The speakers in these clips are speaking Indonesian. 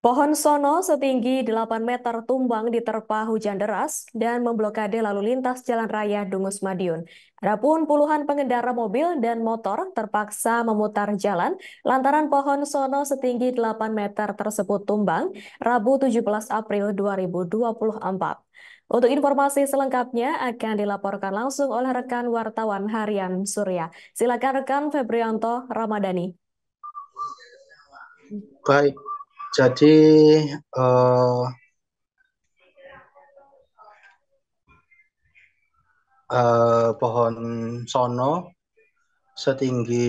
Pohon sono setinggi 8 meter tumbang diterpa hujan deras dan memblokade lalu lintas Jalan Raya Dungus Madiun. Adapun puluhan pengendara mobil dan motor terpaksa memutar jalan lantaran pohon sono setinggi 8 meter tersebut tumbang Rabu 17 April 2024. Untuk informasi selengkapnya akan dilaporkan langsung oleh rekan wartawan Harian Surya. Silakan rekan Febrianto Ramadhani. Baik, jadi eh, pohon sono setinggi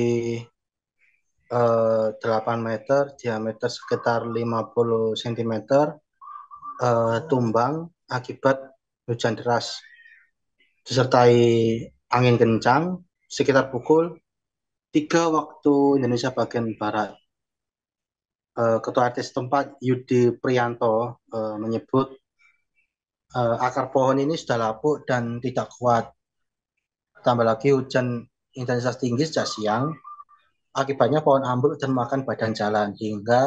8 meter, diameter sekitar 50 cm, tumbang akibat hujan deras disertai angin kencang sekitar pukul 3 waktu Indonesia bagian Barat. Ketua RT setempat Yudi Prianto menyebut akar pohon ini sudah lapuk dan tidak kuat. Tambah lagi hujan intensitas tinggi sejak siang, akibatnya pohon ambruk dan makan badan jalan hingga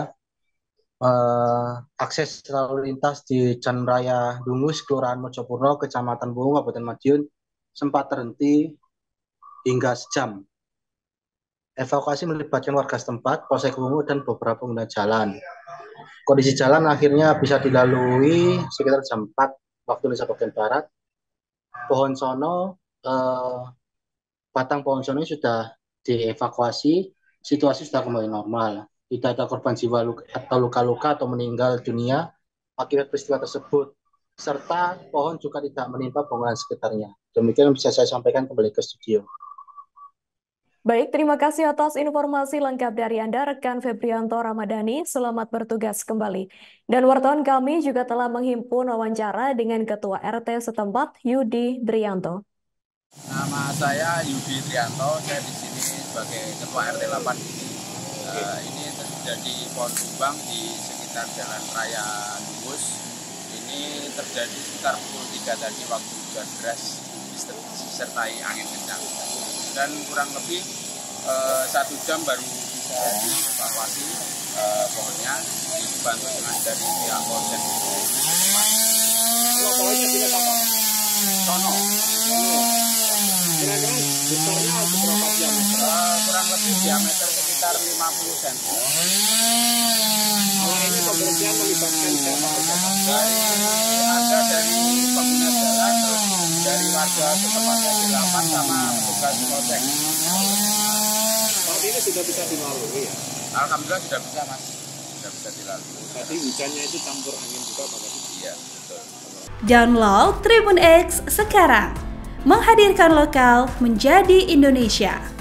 akses lalu lintas di Jalan Raya Dungus, Kelurahan Mojopurno, Kecamatan Bungu, Kabupaten Madiun sempat terhenti hingga sejam. Evakuasi melibatkan warga setempat, Polsek Bungu, dan beberapa pengguna jalan. Kondisi jalan akhirnya bisa dilalui sekitar jam 4 waktu Indonesia bagian Barat. Pohon sono, batang pohon sono sudah dievakuasi, situasi sudah kembali normal. Tidak ada korban jiwa atau luka-luka atau meninggal dunia akibat peristiwa tersebut. Serta pohon juga tidak menimpa bangunan sekitarnya. Demikian bisa saya sampaikan kembali ke studio. Baik, terima kasih atas informasi lengkap dari Anda, rekan Febrianto Ramadhani. Selamat bertugas kembali. Dan wartawan kami juga telah menghimpun wawancara dengan Ketua RT setempat, Yudi Drianto. Nama saya Yudi Trianto, saya di sini sebagai Ketua RT 8 ini. Ini terjadi pohon tumbang di sekitar Jalan Raya Dungus. Ini terjadi sekitar pukul 3 tadi waktu hujan deras disertai angin kencang. Dan kurang lebih 1 jam baru bisa dievakuasi pohonnya, dibantu dengan dari pihak Polsek. Sono. Kira-kira besarnya berapa diameter? Kurang lebih diameter sekitar 50 cm. Kalau ini pembersihan melibatkan siapa? Ada dari pengguna jalan, terus dari warga setempat RT 8 sama petugas Polsek. Saat ini sudah bisa dilalui ya? Alhamdulillah sudah bisa, Mas. Sudah bisa dilalui. Tadi hujannya itu campur angin juga Pak? Iya, betul. Download Tribun X sekarang. Menghadirkan lokal menjadi Indonesia.